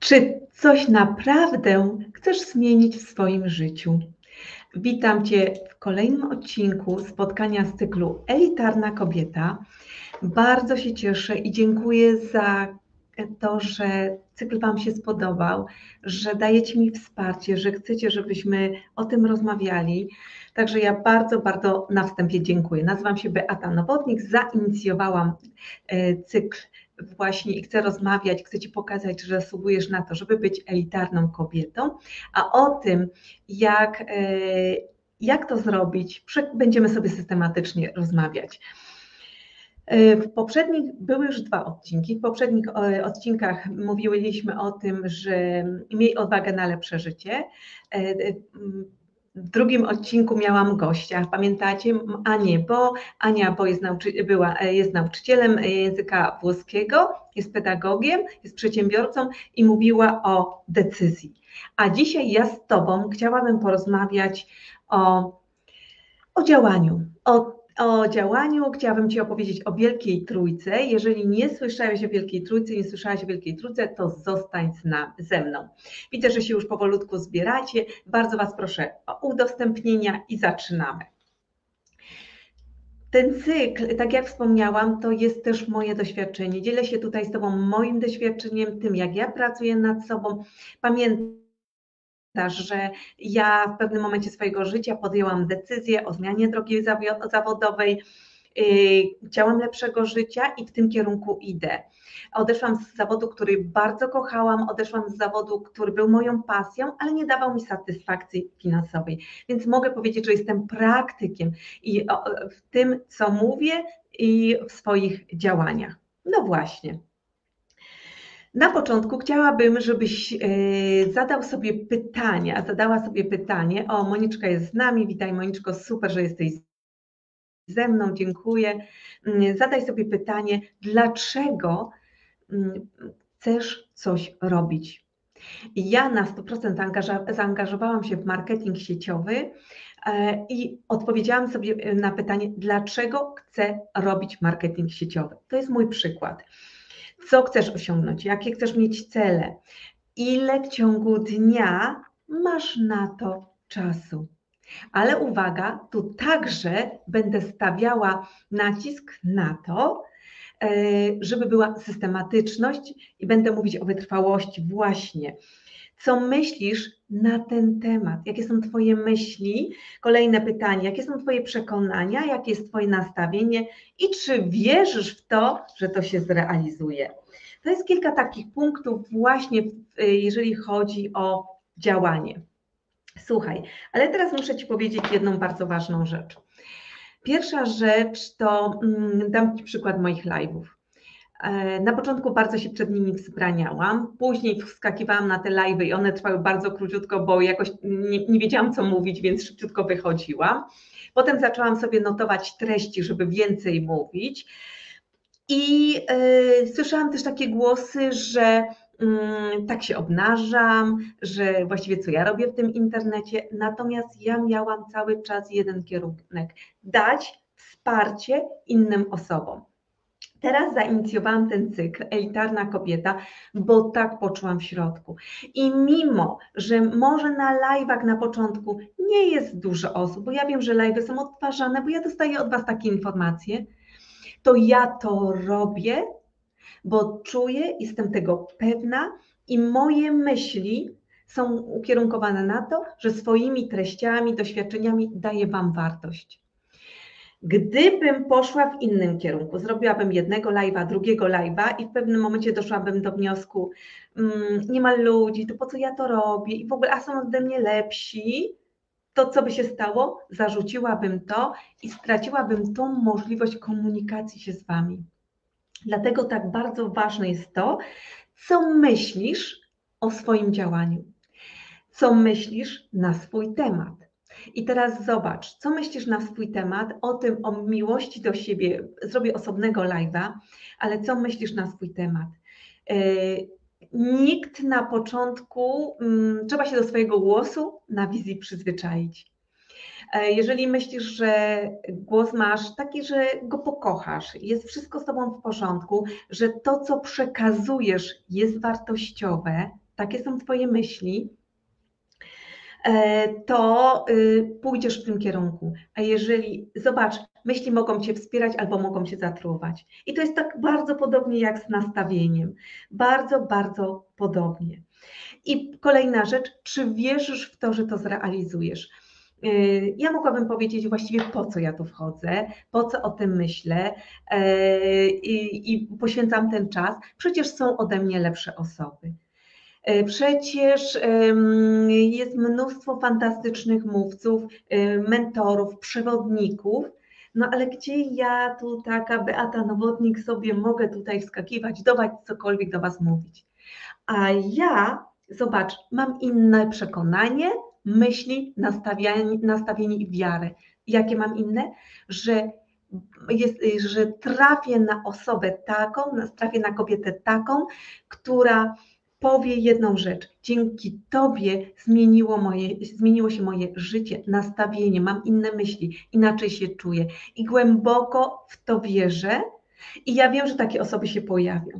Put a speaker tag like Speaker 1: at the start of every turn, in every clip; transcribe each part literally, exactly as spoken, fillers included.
Speaker 1: Czy coś naprawdę chcesz zmienić w swoim życiu? Witam Cię w kolejnym odcinku spotkania z cyklu Elitarna Kobieta. Bardzo się cieszę i dziękuję za to, że cykl Wam się spodobał, że dajecie mi wsparcie, że chcecie, żebyśmy o tym rozmawiali. Także ja bardzo, bardzo na wstępie dziękuję. Nazywam się Beata Nowotnik, zainicjowałam cykl właśnie i chcę rozmawiać, chcę Ci pokazać, że zasługujesz na to, żeby być elitarną kobietą, a o tym, jak, jak to zrobić, będziemy sobie systematycznie rozmawiać. W poprzednich, były już dwa odcinki, w poprzednich odcinkach mówiliśmy o tym, że miej odwagę na lepsze życie. W drugim odcinku miałam gościa, pamiętacie? Anię Bo. Ania Bo jest, nauczy była, jest nauczycielem języka włoskiego, jest pedagogiem, jest przedsiębiorcą i mówiła o decyzji. A dzisiaj ja z Tobą chciałabym porozmawiać o, o działaniu, o O działaniu chciałabym Ci opowiedzieć o Wielkiej Trójce. Jeżeli nie słyszałeś o Wielkiej Trójce, nie słyszałaś o Wielkiej Trójce, to zostań ze mną. Widzę, że się już powolutku zbieracie. Bardzo Was proszę o udostępnienia i zaczynamy. Ten cykl, tak jak wspomniałam, to jest też moje doświadczenie. Dzielę się tutaj z Tobą moim doświadczeniem, tym jak ja pracuję nad sobą. Pamiętam, że ja w pewnym momencie swojego życia podjęłam decyzję o zmianie drogi zawodowej, chciałam lepszego życia i w tym kierunku idę. Odeszłam z zawodu, który bardzo kochałam, odeszłam z zawodu, który był moją pasją, ale nie dawał mi satysfakcji finansowej, więc mogę powiedzieć, że jestem praktykiem i w tym, co mówię i w swoich działaniach. No właśnie. Na początku chciałabym, żebyś zadał sobie pytanie, a zadała sobie pytanie. O, Moniczka jest z nami, witaj Moniczko, super, że jesteś ze mną, dziękuję. Zadaj sobie pytanie, dlaczego chcesz coś robić? Ja na sto procent zaangażowałam się w marketing sieciowy i odpowiedziałam sobie na pytanie, dlaczego chcę robić marketing sieciowy. To jest mój przykład. Co chcesz osiągnąć, jakie chcesz mieć cele, ile w ciągu dnia masz na to czasu. Ale uwaga, tu także będę stawiała nacisk na to, żeby była systematyczność i będę mówić o wytrwałości właśnie. Co myślisz na ten temat? Jakie są Twoje myśli? Kolejne pytanie, jakie są Twoje przekonania, jakie jest Twoje nastawienie i czy wierzysz w to, że to się zrealizuje? To jest kilka takich punktów właśnie, jeżeli chodzi o działanie. Słuchaj, ale teraz muszę Ci powiedzieć jedną bardzo ważną rzecz. Pierwsza rzecz to, dam Ci przykład moich live'ów. Na początku bardzo się przed nimi wzbraniałam, później wskakiwałam na te live'y i one trwały bardzo króciutko, bo jakoś nie, nie wiedziałam, co mówić, więc szybciutko wychodziłam. Potem zaczęłam sobie notować treści, żeby więcej mówić i yy, słyszałam też takie głosy, że yy, tak się obnażam, że właściwie co ja robię w tym internecie, natomiast ja miałam cały czas jeden kierunek, dać wsparcie innym osobom. Teraz zainicjowałam ten cykl Elitarna Kobieta, bo tak poczułam w środku. I mimo, że może na live'ach na początku nie jest dużo osób, bo ja wiem, że live'y są odtwarzane, bo ja dostaję od Was takie informacje, to ja to robię, bo czuję, jestem tego pewna i moje myśli są ukierunkowane na to, że swoimi treściami, doświadczeniami daję Wam wartość. Gdybym poszła w innym kierunku, zrobiłabym jednego live'a, drugiego live'a i w pewnym momencie doszłabym do wniosku, hmm, nie ma ludzi, to po co ja to robię i w ogóle, a są ode mnie lepsi, to co by się stało? Zarzuciłabym to i straciłabym tą możliwość komunikacji się z Wami. Dlatego tak bardzo ważne jest to, co myślisz o swoim działaniu, co myślisz na swój temat. I teraz zobacz, co myślisz na swój temat, o tym, o miłości do siebie, zrobię osobnego live'a, ale co myślisz na swój temat? Yy, nikt na początku, yy, trzeba się do swojego głosu na wizji przyzwyczaić. Yy, jeżeli myślisz, że głos masz taki, że go pokochasz, jest wszystko z Tobą w porządku, że to, co przekazujesz, jest wartościowe, takie są Twoje myśli, to pójdziesz w tym kierunku. A jeżeli, zobacz, myśli mogą Cię wspierać albo mogą Cię zatruwać. I to jest tak bardzo podobnie jak z nastawieniem. Bardzo, bardzo podobnie. I kolejna rzecz, czy wierzysz w to, że to zrealizujesz? Ja mogłabym powiedzieć właściwie, po co ja tu wchodzę, po co o tym myślę i, i poświęcam ten czas. Przecież są ode mnie lepsze osoby. Przecież jest mnóstwo fantastycznych mówców, mentorów, przewodników, no ale gdzie ja tu taka Beata Nowotnik sobie mogę tutaj wskakiwać, dawać cokolwiek do Was mówić. A ja, zobacz, mam inne przekonanie, myśli, nastawienie, nastawienie i wiarę. Jakie mam inne? Że, jest, że trafię na osobę taką, trafię na kobietę taką, która powie jedną rzecz. Dzięki Tobie zmieniło, moje, zmieniło się moje życie, nastawienie, mam inne myśli, inaczej się czuję i głęboko w to wierzę i ja wiem, że takie osoby się pojawią.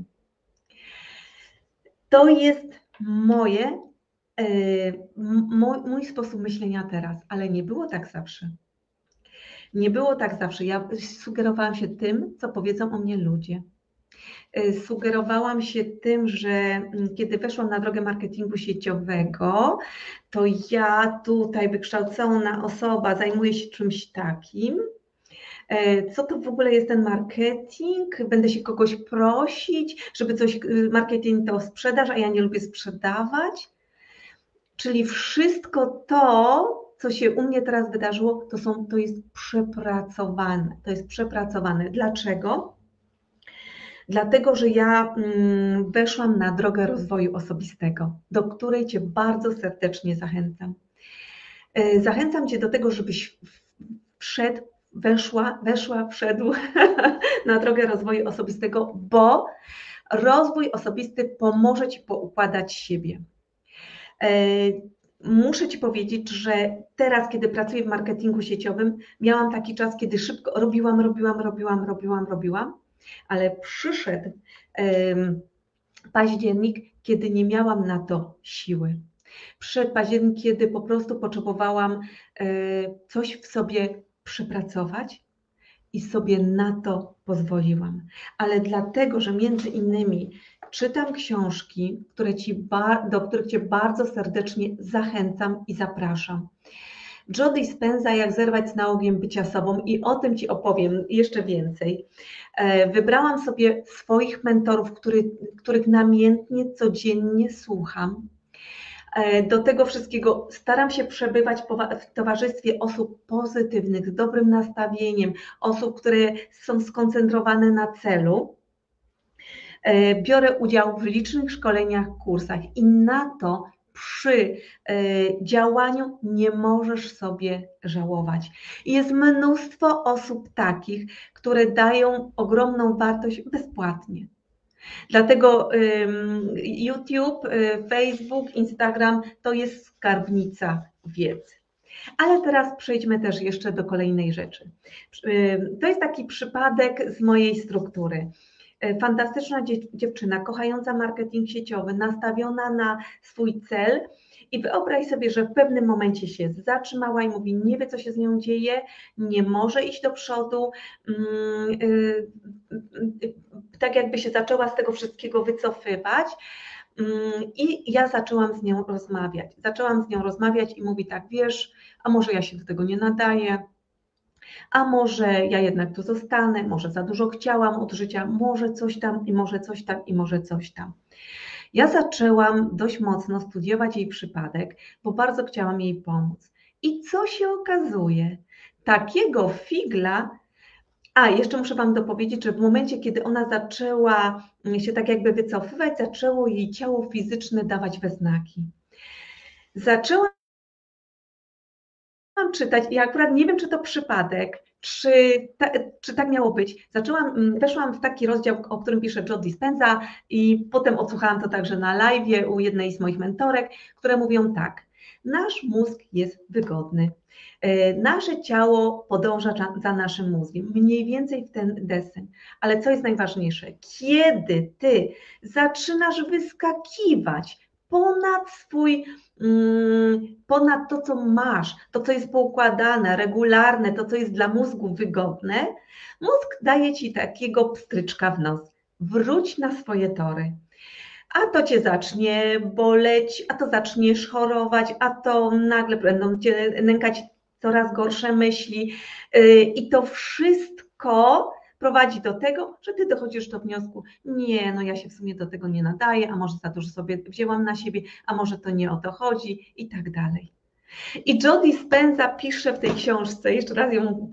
Speaker 1: To jest moje, mój, mój sposób myślenia teraz, ale nie było tak zawsze. Nie było tak zawsze. Ja sugerowałam się tym, co powiedzą o mnie ludzie. Sugerowałam się tym, że kiedy weszłam na drogę marketingu sieciowego, to ja tutaj wykształcona osoba zajmuję się czymś takim. Co to w ogóle jest ten marketing? Będę się kogoś prosić, żeby coś, marketing to sprzedaż, a ja nie lubię sprzedawać. Czyli wszystko to, co się u mnie teraz wydarzyło, to, są, to jest przepracowane. To jest przepracowane. Dlaczego? Dlatego, że ja weszłam na drogę rozwoju osobistego, do której Cię bardzo serdecznie zachęcam. Zachęcam Cię do tego, żebyś wszedł, weszła, weszła, wszedł na drogę rozwoju osobistego, bo rozwój osobisty pomoże Ci poukładać siebie. Muszę Ci powiedzieć, że teraz, kiedy pracuję w marketingu sieciowym, miałam taki czas, kiedy szybko robiłam, robiłam, robiłam, robiłam, robiłam, ale przyszedł październik, kiedy nie miałam na to siły. Przyszedł październik, kiedy po prostu potrzebowałam coś w sobie przepracować i sobie na to pozwoliłam. Ale dlatego, że między innymi czytam książki, które ci do których Cię bardzo serdecznie zachęcam i zapraszam. Joe Dispenza, Jak zerwać z nałogiem bycia sobą, i o tym Ci opowiem jeszcze więcej. Wybrałam sobie swoich mentorów, który, których namiętnie, codziennie słucham. Do tego wszystkiego staram się przebywać w towarzystwie osób pozytywnych, z dobrym nastawieniem, osób, które są skoncentrowane na celu. Biorę udział w licznych szkoleniach, kursach i na to przy działaniu nie możesz sobie żałować. Jest mnóstwo osób takich, które dają ogromną wartość bezpłatnie. Dlatego YouTube, Facebook, Instagram to jest skarbnica wiedzy. Ale teraz przejdźmy też jeszcze do kolejnej rzeczy. To jest taki przypadek z mojej struktury. Fantastyczna dziewczyna, kochająca marketing sieciowy, nastawiona na swój cel i wyobraź sobie, że w pewnym momencie się zatrzymała i mówi, nie wie, co się z nią dzieje, nie może iść do przodu, tak jakby się zaczęła z tego wszystkiego wycofywać. I ja zaczęłam z nią rozmawiać. Zaczęłam z nią rozmawiać i mówi tak, wiesz, a może ja się do tego nie nadaję, a może ja jednak tu zostanę, może za dużo chciałam od życia, może coś tam i może coś tam i może coś tam. Ja zaczęłam dość mocno studiować jej przypadek, bo bardzo chciałam jej pomóc. I co się okazuje? Takiego figla. A, jeszcze muszę Wam dopowiedzieć, że w momencie, kiedy ona zaczęła się tak jakby wycofywać, zaczęło jej ciało fizyczne dawać we znaki. Zaczęłam czytać i akurat nie wiem, czy to przypadek, czy, ta, czy tak miało być. Zaczęłam, weszłam w taki rozdział, o którym pisze Joe Dispenza i potem odsłuchałam to także na live u jednej z moich mentorek, które mówią tak, nasz mózg jest wygodny. Nasze ciało podąża za naszym mózgiem, mniej więcej w ten deseń. Ale co jest najważniejsze? Kiedy Ty zaczynasz wyskakiwać ponad swój, ponad to, co masz, to, co jest poukładane, regularne, to, co jest dla mózgu wygodne, mózg daje ci takiego pstryczka w nos. Wróć na swoje tory. A to cię zacznie boleć, a to zaczniesz chorować, a to nagle będą cię nękać coraz gorsze myśli i to wszystko prowadzi do tego, że ty dochodzisz do wniosku, nie, no ja się w sumie do tego nie nadaję, a może za dużo sobie wzięłam na siebie, a może to nie o to chodzi i tak dalej. I Joe Dispenza pisze w tej książce, jeszcze raz ją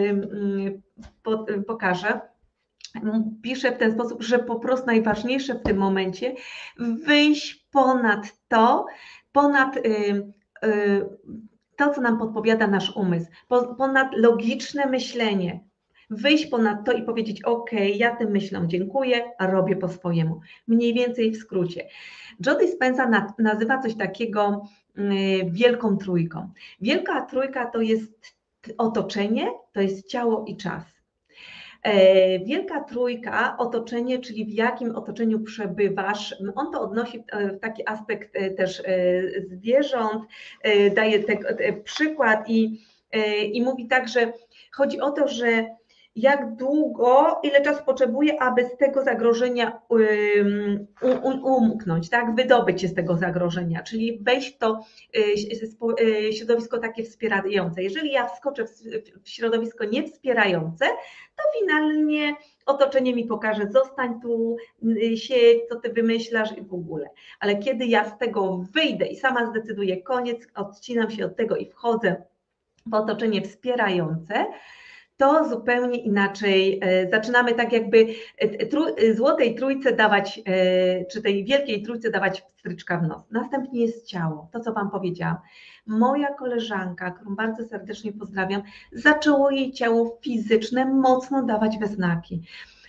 Speaker 1: pokażę, pisze w ten sposób, że po prostu najważniejsze w tym momencie wyjść ponad to, ponad to, co nam podpowiada nasz umysł, ponad logiczne myślenie, wyjść ponad to i powiedzieć, ok, ja tym myślom dziękuję, a robię po swojemu. Mniej więcej w skrócie. Joe Dispenza nazywa coś takiego wielką trójką. Wielka trójka to jest otoczenie, to jest ciało i czas. Wielka trójka, otoczenie, czyli w jakim otoczeniu przebywasz, on to odnosi w taki aspekt też zwierząt, daje te, te przykład i, i mówi tak, że chodzi o to, że jak długo, ile czasu potrzebuje, aby z tego zagrożenia umknąć, tak? Wydobyć się z tego zagrożenia, czyli wejść w to środowisko takie wspierające. Jeżeli ja wskoczę w środowisko niewspierające, to finalnie otoczenie mi pokaże, zostań tu, siedź, co ty wymyślasz i w ogóle. Ale kiedy ja z tego wyjdę i sama zdecyduję, koniec, odcinam się od tego i wchodzę w otoczenie wspierające, to zupełnie inaczej zaczynamy tak jakby złotej trójce dawać, czy tej wielkiej trójce dawać pstryczka w nos. Następnie jest ciało, to co Wam powiedziałam. Moja koleżanka, którą bardzo serdecznie pozdrawiam, zaczęło jej ciało fizyczne mocno dawać we znaki.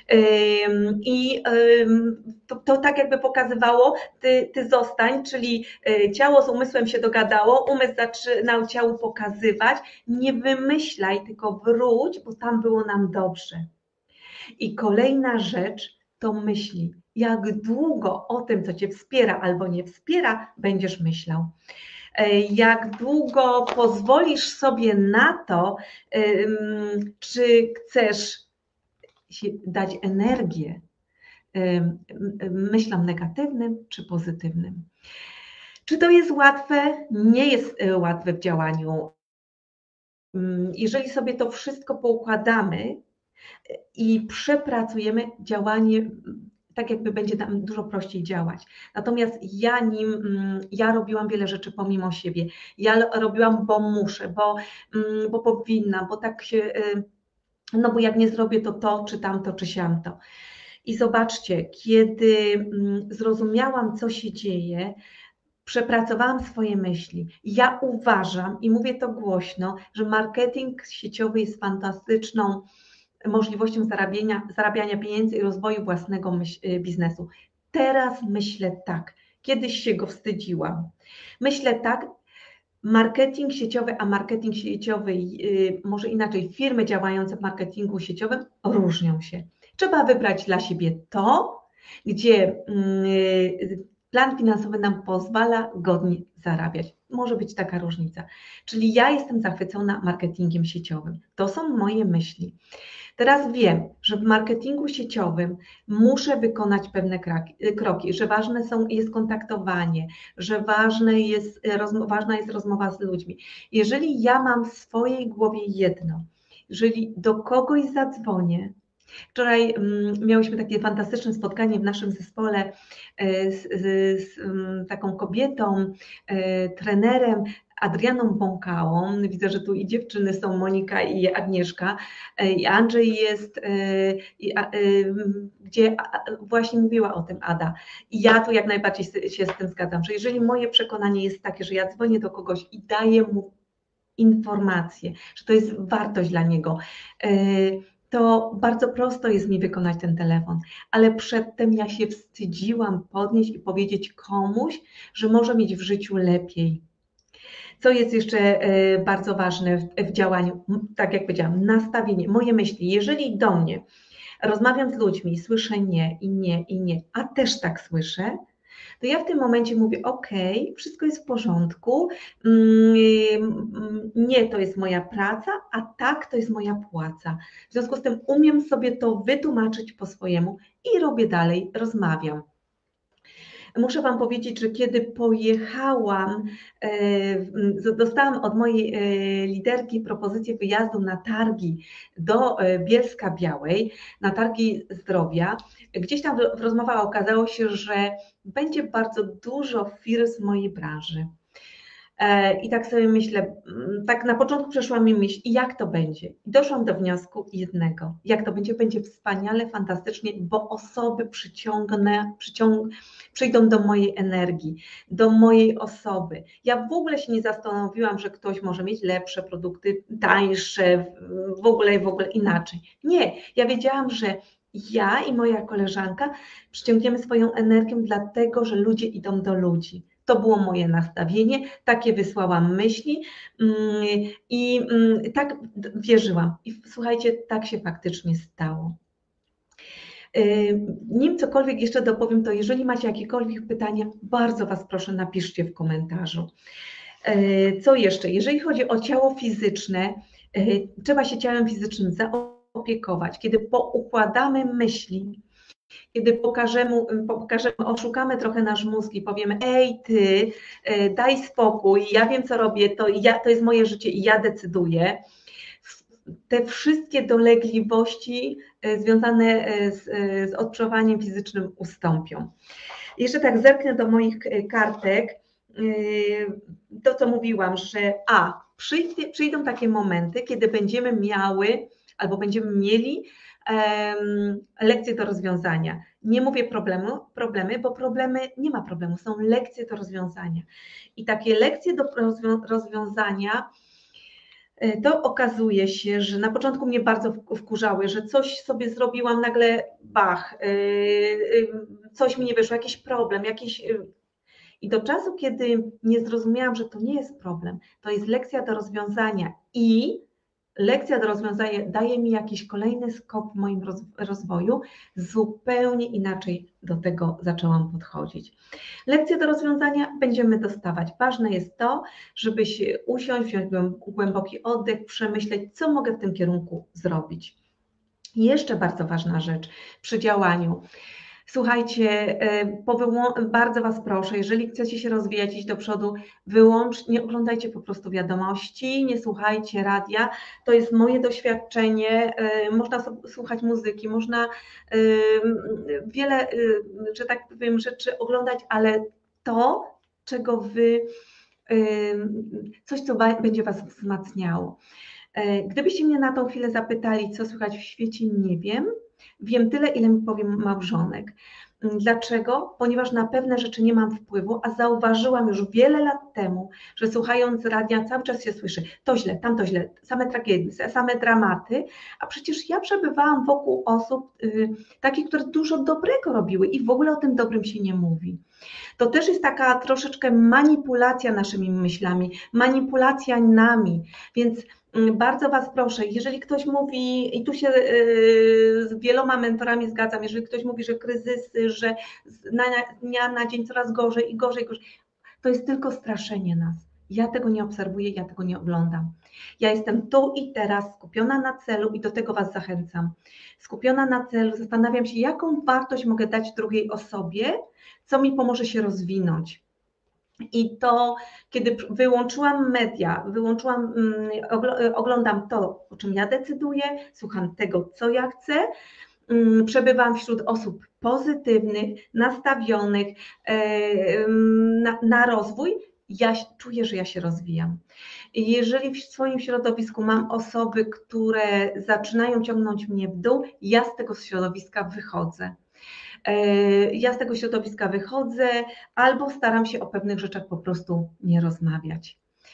Speaker 1: I to, to tak jakby pokazywało, ty, ty zostań, czyli ciało z umysłem się dogadało, umysł zaczynał ciału pokazywać, nie wymyślaj, tylko wróć, bo tam było nam dobrze. I kolejna rzecz to myśli. Jak długo o tym, co cię wspiera albo nie wspiera, będziesz myślał. Jak długo pozwolisz sobie na to, czy chcesz dać energię myślom negatywnym czy pozytywnym. Czy to jest łatwe? Nie jest łatwe w działaniu. Jeżeli sobie to wszystko poukładamy i przepracujemy, działanie tak jakby będzie nam dużo prościej działać. Natomiast ja nim, ja robiłam wiele rzeczy pomimo siebie. Ja robiłam, bo muszę, bo, bo powinnam, bo tak się... No bo jak nie zrobię to to, czy tamto, czy siamto. I zobaczcie, kiedy zrozumiałam, co się dzieje, przepracowałam swoje myśli. Ja uważam, i mówię to głośno, że marketing sieciowy jest fantastyczną możliwością zarabiania, zarabiania pieniędzy i rozwoju własnego myśl, biznesu. Teraz myślę tak. Kiedyś się go wstydziłam. Myślę tak, marketing sieciowy, a marketing sieciowy, może inaczej, firmy działające w marketingu sieciowym różnią się. Trzeba wybrać dla siebie to, gdzie plan finansowy nam pozwala godnie zarabiać. Może być taka różnica. Czyli ja jestem zachwycona marketingiem sieciowym. To są moje myśli. Teraz wiem, że w marketingu sieciowym muszę wykonać pewne kroki, że ważne są, jest kontaktowanie, że ważne jest, ważna jest rozmowa z ludźmi. Jeżeli ja mam w swojej głowie jedno, jeżeli do kogoś zadzwonię, wczoraj miałyśmy takie fantastyczne spotkanie w naszym zespole z, z, z taką kobietą, trenerem, Adrianą Bąkałą. Widzę, że tu i dziewczyny są, Monika i Agnieszka, i Andrzej jest, i, gdzie właśnie mówiła o tym Ada. I ja tu jak najbardziej się z tym zgadzam, że jeżeli moje przekonanie jest takie, że ja dzwonię do kogoś i daję mu informację, że to jest wartość dla niego, to bardzo prosto jest mi wykonać ten telefon, ale przedtem ja się wstydziłam podnieść i powiedzieć komuś, że może mieć w życiu lepiej. Co jest jeszcze bardzo ważne w działaniu, tak jak powiedziałam, nastawienie, moje myśli. Jeżeli do mnie rozmawiam z ludźmi, słyszę nie i nie i nie, a też tak słyszę, to ja w tym momencie mówię, ok, wszystko jest w porządku, nie, to jest moja praca, a tak, to jest moja płaca. W związku z tym umiem sobie to wytłumaczyć po swojemu i robię dalej, rozmawiam. Muszę Wam powiedzieć, że kiedy pojechałam, dostałam od mojej liderki propozycję wyjazdu na targi do Bielska Białej, na targi zdrowia. Gdzieś tam w rozmowach okazało się, że będzie bardzo dużo firm z mojej branży. I tak sobie myślę, tak na początku przeszła mi myśl, jak to będzie? I doszłam do wniosku jednego, jak to będzie? Będzie wspaniale, fantastycznie, bo osoby przyciągnę, przyciąg, przyjdą do mojej energii, do mojej osoby. Ja w ogóle się nie zastanowiłam, że ktoś może mieć lepsze produkty, tańsze, w ogóle w ogóle inaczej. Nie, ja wiedziałam, że ja i moja koleżanka przyciągniemy swoją energię dlatego, że ludzie idą do ludzi. To było moje nastawienie, takie wysłałam myśli i tak wierzyłam. I słuchajcie, tak się faktycznie stało. Nim cokolwiek jeszcze dopowiem, to jeżeli macie jakiekolwiek pytania, bardzo Was proszę, napiszcie w komentarzu. Co jeszcze? Jeżeli chodzi o ciało fizyczne, trzeba się ciałem fizycznym zaopiekować. Kiedy poukładamy myśli, kiedy pokażemy, pokażemy, oszukamy trochę nasz mózg i powiemy, ej ty, daj spokój, ja wiem co robię, to, ja, to jest moje życie i ja decyduję. Te wszystkie dolegliwości związane z, z odczuwaniem fizycznym ustąpią. Jeszcze tak zerknę do moich kartek, to co mówiłam, że a, przyjdzie, przyjdą takie momenty, kiedy będziemy miały albo będziemy mieli um, lekcje do rozwiązania. Nie mówię problemu, problemy, bo problemy nie ma problemu, są lekcje do rozwiązania. I takie lekcje do rozwiązania to okazuje się, że na początku mnie bardzo wkurzały, że coś sobie zrobiłam, nagle bach, coś mi nie wyszło, jakiś problem, jakiś... I do czasu, kiedy nie zrozumiałam, że to nie jest problem, to jest lekcja do rozwiązania i lekcja do rozwiązania daje mi jakiś kolejny skok w moim rozwoju, zupełnie inaczej do tego zaczęłam podchodzić. Lekcje do rozwiązania będziemy dostawać. Ważne jest to, żeby się usiąść, wziąć głęboki oddech, przemyśleć, co mogę w tym kierunku zrobić. I jeszcze bardzo ważna rzecz przy działaniu. Słuchajcie, bardzo Was proszę, jeżeli chcecie się rozwijać, iść do przodu, wyłącz, nie oglądajcie po prostu wiadomości, nie słuchajcie radia, to jest moje doświadczenie, można słuchać muzyki, można wiele, że tak powiem, rzeczy oglądać, ale to, czego Wy, coś, co będzie Was wzmacniało. Gdybyście mnie na tą chwilę zapytali, co słychać w świecie, nie wiem. Wiem tyle, ile mi powie małżonek. Dlaczego? Ponieważ na pewne rzeczy nie mam wpływu, a zauważyłam już wiele lat temu, że słuchając radia cały czas się słyszy to źle, tamto źle, same tragedie, same dramaty, a przecież ja przebywałam wokół osób y, takich, które dużo dobrego robiły i w ogóle o tym dobrym się nie mówi. To też jest taka troszeczkę manipulacja naszymi myślami, manipulacja nami, więc bardzo Was proszę, jeżeli ktoś mówi, i tu się z wieloma mentorami zgadzam, jeżeli ktoś mówi, że kryzysy, że z dnia na dzień coraz gorzej i gorzej, gorzej, to jest tylko straszenie nas. Ja tego nie obserwuję, ja tego nie oglądam. Ja jestem tu i teraz skupiona na celu i do tego Was zachęcam. Skupiona na celu, zastanawiam się, jaką wartość mogę dać drugiej osobie, co mi pomoże się rozwinąć. I to, kiedy wyłączyłam media, wyłączyłam, oglądam to, o czym ja decyduję, słucham tego, co ja chcę, przebywam wśród osób pozytywnych, nastawionych na, na rozwój, ja czuję, że ja się rozwijam. Jeżeli w swoim środowisku mam osoby, które zaczynają ciągnąć mnie w dół, ja z tego środowiska wychodzę. Ja z tego środowiska wychodzę albo staram się o pewnych rzeczach po prostu nie rozmawiać.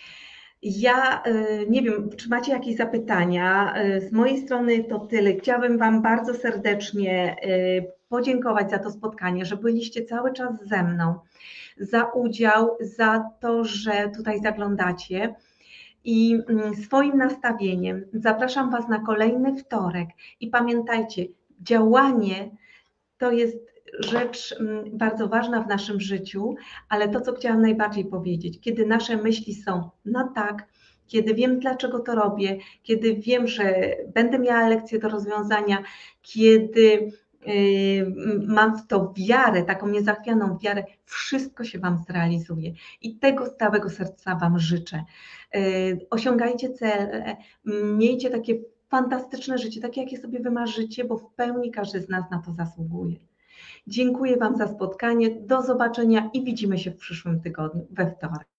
Speaker 1: Ja nie wiem, czy macie jakieś zapytania? Z mojej strony to tyle. Chciałabym Wam bardzo serdecznie podziękować za to spotkanie, że byliście cały czas ze mną, za udział, za to, że tutaj zaglądacie. I swoim nastawieniem zapraszam Was na kolejny wtorek i pamiętajcie, działanie to jest rzecz bardzo ważna w naszym życiu, ale to, co chciałam najbardziej powiedzieć, kiedy nasze myśli są na tak, kiedy wiem, dlaczego to robię, kiedy wiem, że będę miała lekcję do rozwiązania, kiedy mam w to wiarę, taką niezachwianą wiarę, wszystko się Wam zrealizuje i tego z całego serca Wam życzę. Osiągajcie cele, miejcie takie fantastyczne życie, takie jakie sobie wymarzycie, bo w pełni każdy z nas na to zasługuje. Dziękuję Wam za spotkanie, do zobaczenia i widzimy się w przyszłym tygodniu, we wtorek.